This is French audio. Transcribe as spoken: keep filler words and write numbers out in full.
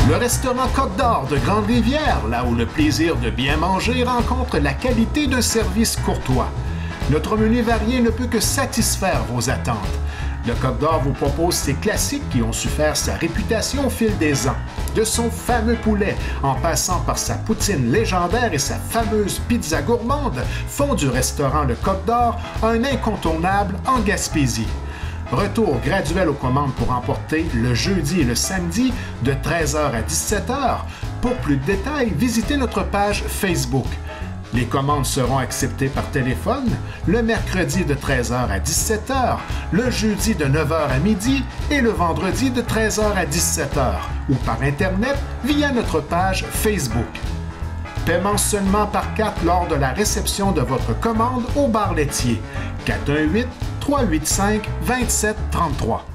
Le restaurant Côte d'Or de Grande-Rivière, là où le plaisir de bien manger rencontre la qualité d'un service courtois. Notre menu varié ne peut que satisfaire vos attentes. Le Côte d'Or vous propose ses classiques qui ont su faire sa réputation au fil des ans. De son fameux poulet, en passant par sa poutine légendaire et sa fameuse pizza gourmande, font du restaurant Le Côte d'Or un incontournable en Gaspésie. Retour graduel aux commandes pour emporter le jeudi et le samedi de treize heures à dix-sept heures. Pour plus de détails, visitez notre page Facebook. Les commandes seront acceptées par téléphone le mercredi de treize heures à dix-sept heures, le jeudi de neuf heures à midi et le vendredi de treize heures à dix-sept heures ou par Internet via notre page Facebook. Paiement seulement par carte lors de la réception de votre commande au bar laitier. quatre un huit, trois huit cinq, deux sept trois trois.